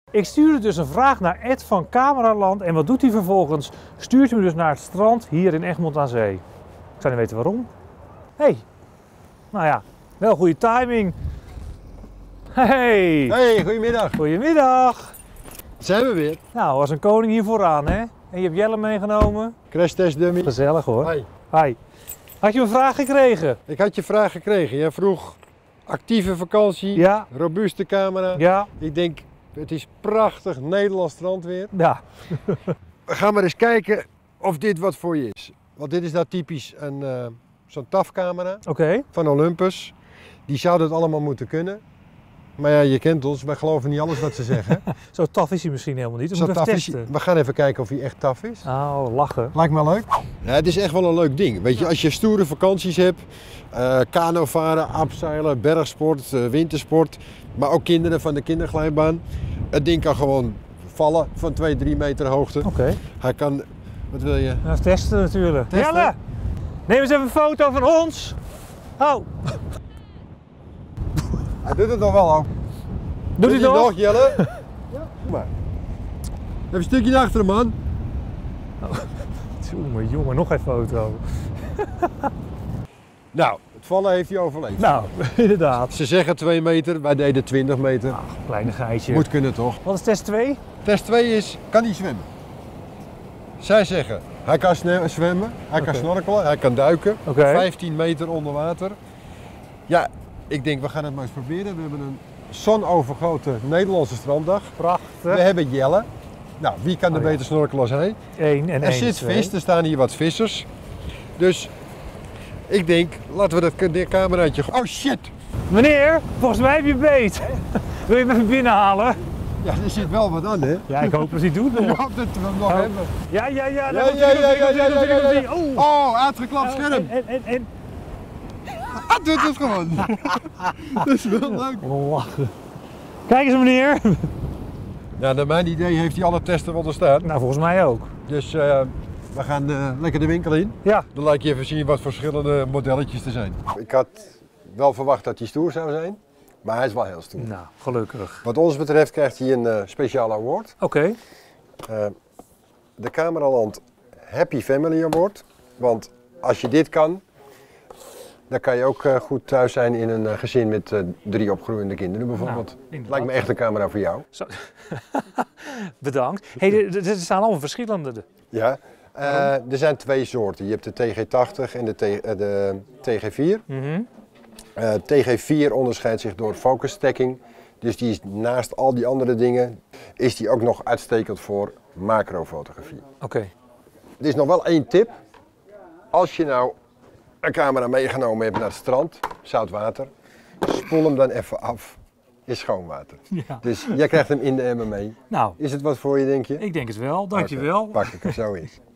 Ik stuurde dus een vraag naar Ed van Cameraland en wat doet hij vervolgens? Stuurt hij me dus naar het strand hier in Egmond aan Zee. Ik zou niet weten waarom. Hey, nou ja, wel goede timing. Hey, Goedemiddag. goedemiddag. Zijn we weer. Nou, als een koning hier vooraan, hè? En je hebt Jelle meegenomen. Crash test dummy. Gezellig hoor. Hi. Hi. Had je een vraag gekregen? Ik had je vraag gekregen. Jij vroeg actieve vakantie, Ja. robuuste camera. Ja. Ik denk, het is prachtig Nederlands strandweer. Ja. We gaan maar eens kijken of dit wat voor je is. Want dit is nou typisch zo'n TAF-camera Oké. van Olympus. Die zou dat allemaal moeten kunnen. Maar ja, je kent ons, wij geloven niet alles wat ze zeggen. Zo taf is hij misschien helemaal niet. We Zo moeten even taf is hij. testen. We gaan even kijken of hij echt taf is. Oh, lachen. Lijkt me leuk. Ja, het is echt wel een leuk ding. Weet je, als je stoere vakanties hebt, kano varen, abseilen, bergsport, wintersport, maar ook kinderen van de kinderglijbaan. Het ding kan gewoon vallen van 2-3 meter hoogte. Oké. Hij kan, wat wil je? Nou, testen natuurlijk. Testen? Jelle, neem eens even een foto van ons. Oh, Hij doet het nog wel ook. doet hij nog? Jelle? Ja, doe maar. Even een stukje naar achteren, man. Jongen, nog een foto. Nou, het vallen heeft hij overleefd. Nou, inderdaad. Ze zeggen 2 meter, wij deden 20 meter. Ach, kleine geitje. Moet kunnen toch? Wat is test 2? Test 2 is, kan hij zwemmen? Zij zeggen, hij kan zwemmen, hij kan Oké. snorkelen, hij kan duiken. Oké. 15 meter onder water. Ja, ik denk we gaan het maar eens proberen. We hebben een zonovergoten Nederlandse stranddag. Prachtig. We hebben Jelle. Nou, wie kan er Oh ja. beter snorkelen als hij? 1 en 1. Er zit vis, er staan hier wat vissers. Dus ik denk, laten we dat cameraatje... Oh shit! Meneer, volgens mij heb je beet. Wil je hem even binnenhalen? Ja, er zit wel wat aan, hè? Ja, ik hoop dat hij doet Ik nog. hoop dat we hem nog Oh. hebben. Ja. Ja, daar komt ja, hij, ja, ja, komt hij, ja, komt hij, ja, komt hij, ja. komt hij. Oh. Oh, uitgeklapt scherm. En. Hij doet het gewoon. Dat is wel leuk. Lachen. Kijk eens meneer. Ja, naar mijn idee heeft hij alle testen wel doorstaan. Nou, volgens mij ook. Dus we gaan lekker de winkel in. Ja. Dan laat ik je even zien wat verschillende modelletjes er zijn. Ik had wel verwacht dat hij stoer zou zijn, maar hij is wel heel stoer. Nou, gelukkig. Wat ons betreft krijgt hij een speciale award. Oké. De Cameraland Happy Family Award. Want als je dit kan, dan kan je ook goed thuis zijn in een gezin met 3 opgroeiende kinderen bijvoorbeeld. inderdaad. Lijkt me echt een camera voor jou. Zo. Bedankt. Hey, er staan allemaal verschillende. Ja, er zijn 2 soorten. Je hebt de TG80 en de TG4. Mhm. TG4 onderscheidt zich door focus stacking. Dus die is naast al die andere dingen, is die ook nog uitstekend voor macrofotografie. Oké. Er is nog wel 1 tip. Als je nou een camera meegenomen hebt naar het strand, zout water, spoel hem dan even af in schoon water. Ja. Dus jij krijgt hem in de emmer mee. Nou, Is het wat voor je, denk je? ik denk het wel. Dankjewel. Pak ik er zo in.